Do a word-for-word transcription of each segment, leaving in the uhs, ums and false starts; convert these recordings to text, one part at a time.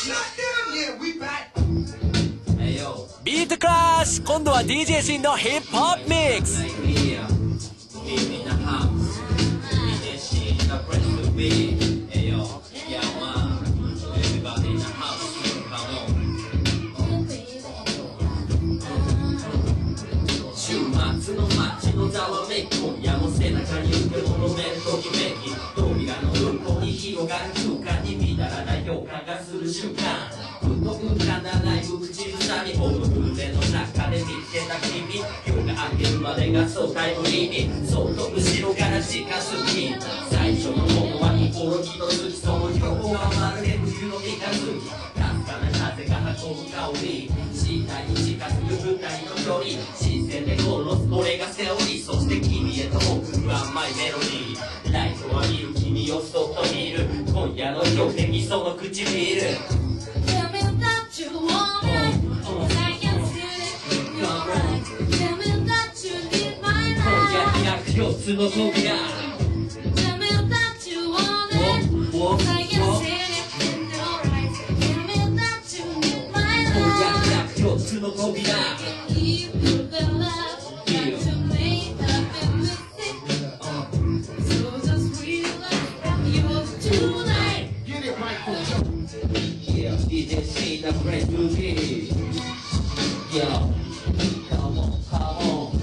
ビートクラッシュ、今度は ディージェー シンのヒップホップミックス。週末の街のざわめき、今夜も背中に受け求めるときめき、扉の向こうに広がる空間に見たらない予感がする瞬間、ふと浮かんだライブ口ずさみ、ほど偶然の中で見つけた君、夜が明けるまでがそうタイムリミット、そっと後ろから近づき、最初のものは心気のつき、その横はまるで冬の三日月、かすかな風が運ぶ香り、次第に近づく二人の距離、新鮮で殺す俺がセオリー、そして君へと送る甘いメロディー、ライトは見る君をそっと見る、今夜の標的その唇、四つの扉、四つの扉、Yeah, ディージェー シー the brand new kid. Yo, come on, come on.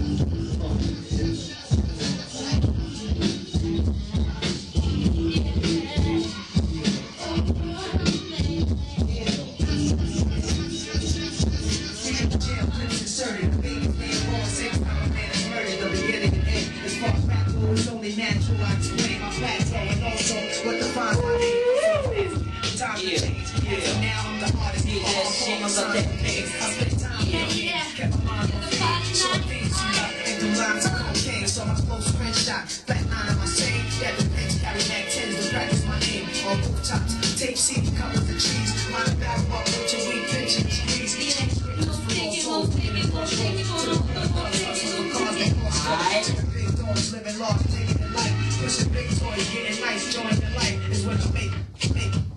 Only natural, I explain my plateau and also what defines my name. Time to change, yeah. Now I'm the hardest of all forms of decades. I spent time thinking, kept my mind on fame. So things you got, think the lines of cocaine. So my close friend shot, flat nine on my chain. That the pens carry Mac tens to practice my name. On rooftops, tape C D covers the trees. Mind back up with your weak pinching degrees. Living lost, taking the life, pushing big toys, getting nice, joining the life is what you make, make.